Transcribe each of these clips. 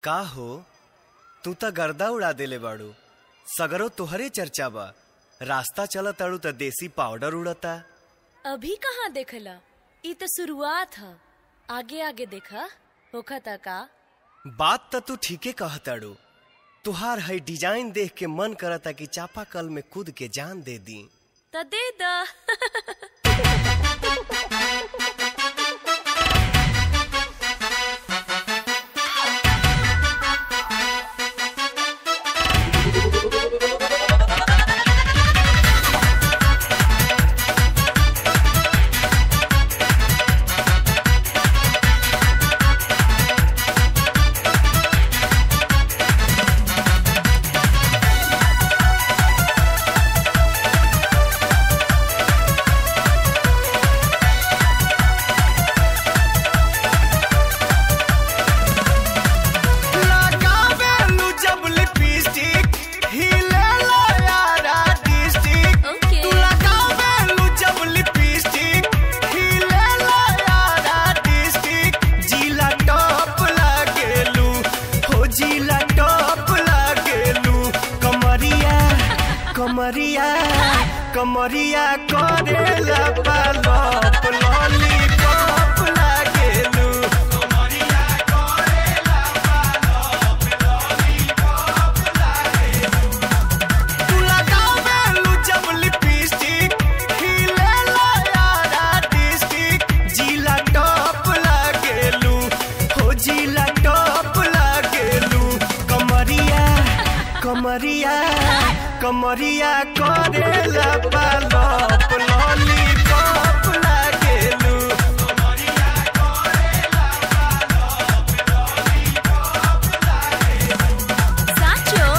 का हो तू त गर्दा उड़ा देले बाड़ू। सगरो तोहरे चर्चा बा। रास्ता चलत अड़ू त देसी पाउडर उड़ता। अभी कहाँ देखला, ई तो शुरुआत है। आगे आगे देखा होखता का। बात त तू ठीके कहताड़ू। तुहार है डिजाइन देख के मन करता कि चापाकल में कूद के जान दे दी। त दे दा। कमरिया कमरिया करेला पालप लॉलीपॉप लागेलू। कमरिया करेला पालप लॉलीपॉप लागेलू। तू लगावेलू जब लिपस्टिक हिलेला यारा डिस्ट्रिक्ट। जिला टॉप लागेलू हो जिला टॉप लागेलू। कमरिया कमरिया कमरिया करेला पालप लॉलीपॉप लागेलू। कमरिया करेला पालप लॉलीपॉप लागेलू। साचो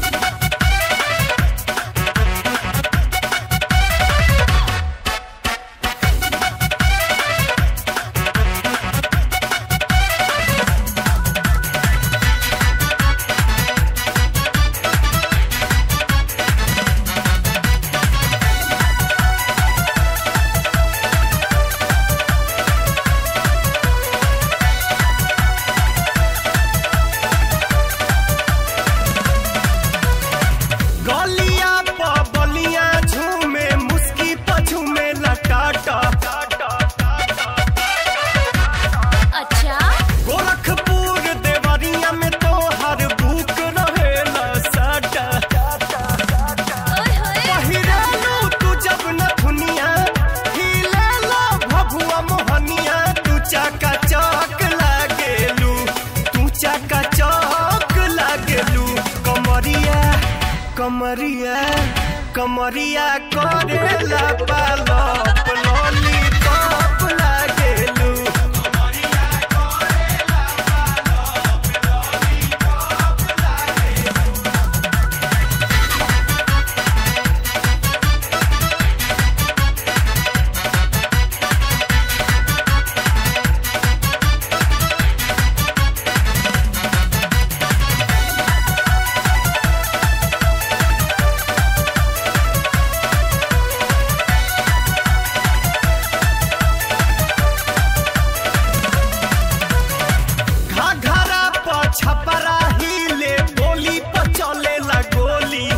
कमरिया कमरिया करेला पालप लॉलीपॉप लागेलू। कमरिया करेला पालप लॉलीपॉप लागेलू। छपरा हिले गोली पर चलेला गोली।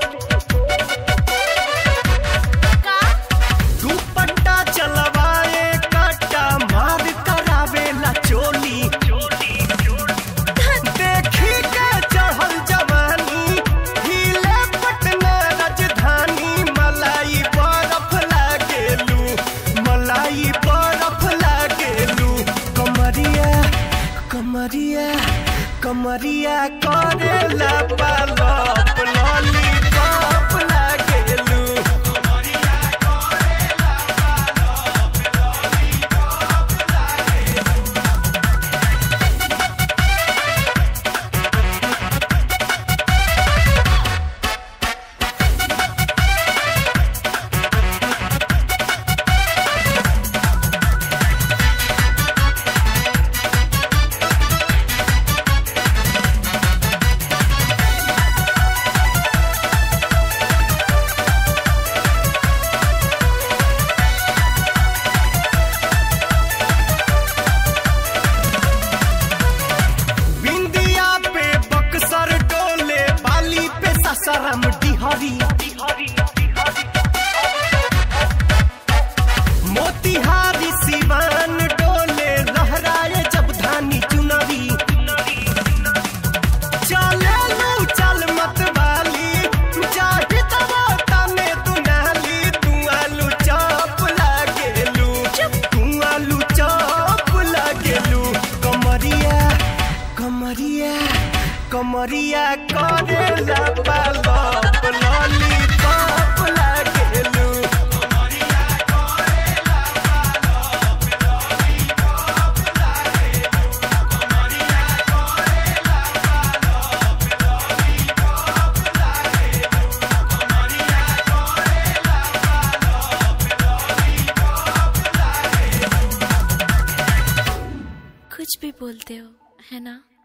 का दुपट्टा चलवाए कट्टा मार करावेला चोली। देखी के चढ़ल जवानी हिले पटना राजधानी। मलाई बर्फ लागेलू मलाई बर्फ लागेलू। कमरिया कमरिया कमरिया करेला पालप लॉलीपॉप लागेलू। कमरिया करेला पालप लॉलीपॉप लागेलू। बिहारी मोतिहारी सिवान डोले लहराए जब धानी चुनरी चले लू चल मत वाली जाहि तबो तने दुनाली तू आलू चौप लागेलू तू आलू चौप लागेलू कमरिया कमरिया कमरिया करेला पालप लॉलीपॉप लागेलू कुछ भी बोलते हो है ना।